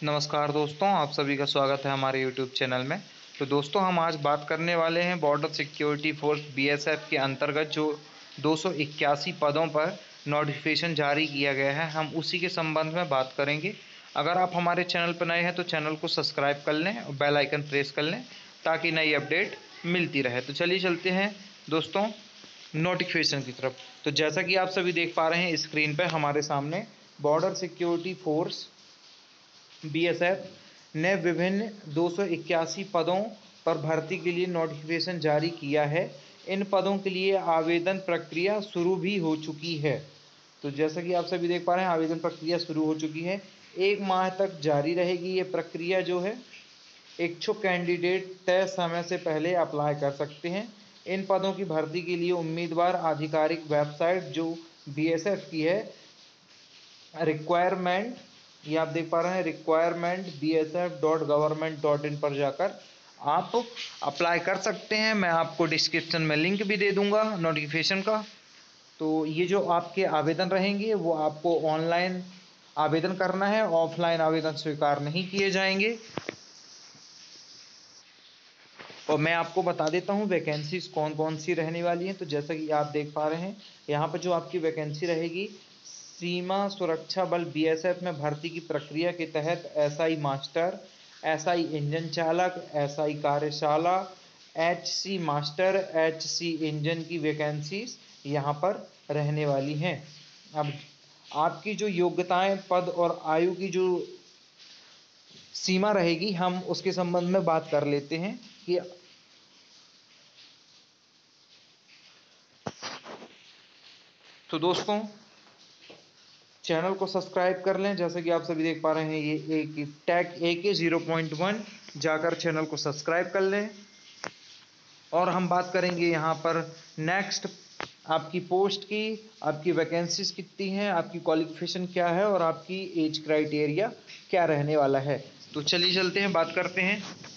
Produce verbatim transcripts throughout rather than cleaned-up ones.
नमस्कार दोस्तों, आप सभी का स्वागत है हमारे यूट्यूब चैनल में। तो दोस्तों, हम आज बात करने वाले हैं बॉर्डर सिक्योरिटी फोर्स बीएसएफ के अंतर्गत जो दो सौ इक्यासी पदों पर नोटिफिकेशन जारी किया गया है, हम उसी के संबंध में बात करेंगे। अगर आप हमारे चैनल पर नए हैं तो चैनल को सब्सक्राइब कर लें और बेल आइकन प्रेस कर लें ताकि नई अपडेट मिलती रहे। तो चलिए चलते हैं दोस्तों नोटिफिकेशन की तरफ। तो जैसा कि आप सभी देख पा रहे हैं स्क्रीन पर हमारे सामने, बॉर्डर सिक्योरिटी फोर्स बीएसएफ ने विभिन्न दो सौ इक्यासी पदों पर भर्ती के लिए नोटिफिकेशन जारी किया है। इन पदों के लिए आवेदन प्रक्रिया शुरू भी हो चुकी है। तो जैसा कि आप सभी देख पा रहे हैं, आवेदन प्रक्रिया शुरू हो चुकी है। एक माह तक जारी रहेगी ये प्रक्रिया जो है। इच्छुक कैंडिडेट तय समय से पहले अप्लाई कर सकते हैं। इन पदों की भर्ती के लिए उम्मीदवार आधिकारिक वेबसाइट जो बीएसएफ की है, रिक्वायरमेंट, ये आप देख पा रहे हैं, requirement B S F dot government dot in पर जाकर आप अप्लाई कर सकते हैं। मैं आपको डिस्क्रिप्शन में लिंक भी दे दूंगा नोटिफिकेशन का। तो ये जो आपके आवेदन रहेंगे वो आपको ऑनलाइन आवेदन करना है, ऑफलाइन आवेदन स्वीकार नहीं किए जाएंगे। और मैं आपको बता देता हूँ वैकेंसीज कौन कौन सी रहने वाली हैं। तो जैसा कि आप देख पा रहे हैं, यहाँ पर जो आपकी वैकेंसी रहेगी, सीमा सुरक्षा बल बीएसएफ में भर्ती की प्रक्रिया के तहत एसआई मास्टर, एसआई इंजन चालक, एसआई कार्यशाला, एचसी मास्टर, एचसी इंजन की वैकेंसीज यहाँ पर रहने वाली हैं। अब आपकी जो योग्यताएं, पद और आयु की जो सीमा रहेगी, हम उसके संबंध में बात कर लेते हैं कि तो दोस्तों चैनल को सब्सक्राइब कर लें। जैसे कि आप सभी देख पा रहे हैं, ये एक tag A K zero point one जाकर चैनल को सब्सक्राइब कर लें। और हम बात करेंगे यहाँ पर नेक्स्ट आपकी पोस्ट की, आपकी वैकेंसीज कितनी हैं, आपकी क्वालिफिकेशन क्या है और आपकी एज क्राइटेरिया क्या रहने वाला है। तो चलिए चलते हैं, बात करते हैं।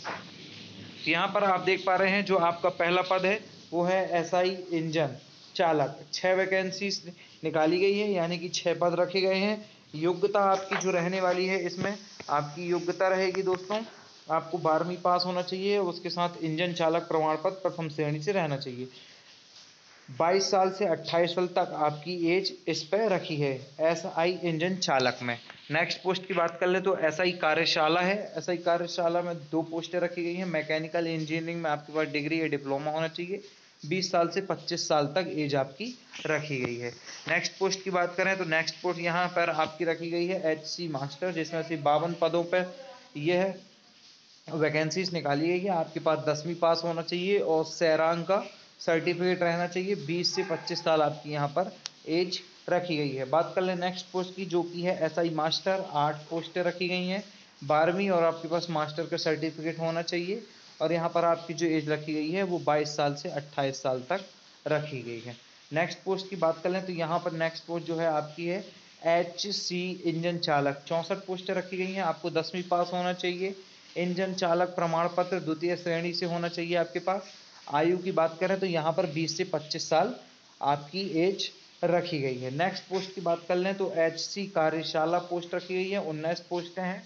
तो यहाँ पर आप देख पा रहे हैं जो आपका पहला पद है वो है एसआई इंजन चालक। छः वैकेंसीज निकाली गई है, यानी कि छः पद रखे गए हैं। योग्यता आपकी जो रहने वाली है, इसमें आपकी योग्यता रहेगी दोस्तों, आपको बारहवीं पास होना चाहिए, उसके साथ इंजन चालक प्रमाण पत्र प्रथम श्रेणी से रहना चाहिए। बाईस साल से अट्ठाईस साल तक आपकी एज इस पर रखी है एसआई इंजन चालक में। नेक्स्ट पोस्ट की बात कर ले तो एसआई कार्यशाला है। एसआई कार्यशाला में दो पोस्टें रखी गई हैं। मैकेनिकल इंजीनियरिंग में आपके पास डिग्री या डिप्लोमा होना चाहिए। बीस साल से पच्चीस साल तक एज आपकी रखी गई है। नेक्स्ट पोस्ट की बात करें तो नेक्स्ट पोस्ट यहाँ पर आपकी रखी गई है एचसी मास्टर, जिसमें से बावन पदों पर यह वैकेंसीज निकाली गई है। आपके पास दसवीं पास होना चाहिए और सैरांग का सर्टिफिकेट रहना चाहिए। बीस से पच्चीस साल आपकी यहाँ पर एज रखी गई है। बात कर लें नेक्स्ट पोस्ट की, जो कि है एसआई मास्टर। आठ पोस्टें रखी गई हैं। बारहवीं और आपके पास मास्टर का सर्टिफिकेट होना चाहिए। और यहाँ पर आपकी जो एज रखी गई है वो बाईस साल से अट्ठाईस साल तक रखी गई है। नेक्स्ट पोस्ट की बात कर लें तो यहाँ पर नेक्स्ट पोस्ट जो है आपकी है एच सी इंजन चालक। चौंसठ पोस्टें रखी गई हैं। आपको दसवीं पास होना चाहिए। इंजन चालक प्रमाण पत्र द्वितीय श्रेणी से होना चाहिए आपके पास। आयु की बात करें तो यहाँ पर बीस से पच्चीस साल आपकी एज रखी गई है। नेक्स्ट पोस्ट की बात कर लें तो एचसी कार्यशाला पोस्ट रखी गई है। उन्नीस पोस्टें हैं।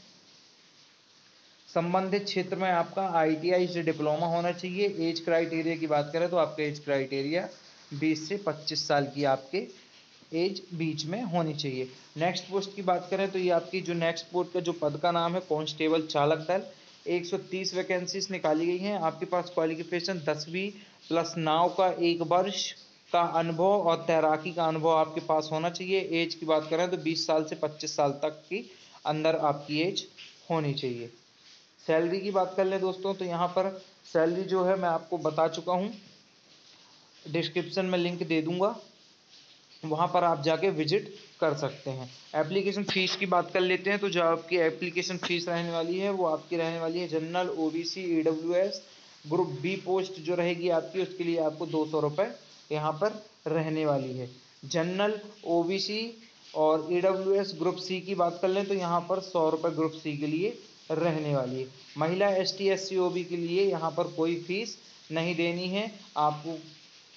संबंधित क्षेत्र में आपका आईटीआई से डिप्लोमा होना चाहिए। एज क्राइटेरिया की बात करें तो आपका एज क्राइटेरिया बीस से पच्चीस साल की आपके एज बीच में होनी चाहिए। नेक्स्ट पोस्ट की बात करें तो ये आपकी जो नेक्स्ट पोस्ट का जो पद का नाम है कांस्टेबल चालक दल। एक सौ तीस वैकेंसीज निकाली गई हैं। आपके पास क्वालिफिकेशन दसवीं प्लस नाव का एक वर्ष का अनुभव और तैराकी का अनुभव आपके पास होना चाहिए। एज की बात करें तो बीस साल से पच्चीस साल तक की अंदर आपकी एज होनी चाहिए। सैलरी की बात कर लें दोस्तों तो यहाँ पर सैलरी जो है मैं आपको बता चुका हूँ, डिस्क्रिप्शन में लिंक दे दूंगा, वहाँ पर आप जाके विजिट कर सकते हैं। एप्लीकेशन फ़ीस की बात कर लेते हैं तो जो आपकी एप्लीकेशन फ़ीस रहने वाली है वो आपकी रहने वाली है general, OBC, EWS group B post जो रहेगी आपकी, उसके लिए आपको दो सौ रुपये यहाँ पर रहने वाली है। जनरल, ओबीसी और ईडब्ल्यूएस ग्रुप सी की बात कर लें तो यहाँ पर सौ रुपये ग्रुप सी के लिए रहने वाली है। महिला, S T, S C, O B के लिए यहाँ पर कोई फीस नहीं देनी है। आपको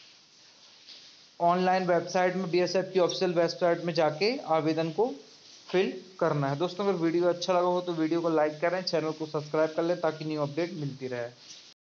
ऑनलाइन वेबसाइट में बीएसएफ की ऑफिशियल वेबसाइट में जाके आवेदन को फिल करना है। दोस्तों अगर वीडियो अच्छा लगा हो तो वीडियो को लाइक करें, चैनल को सब्सक्राइब कर लें ताकि न्यू अपडेट मिलती रहे।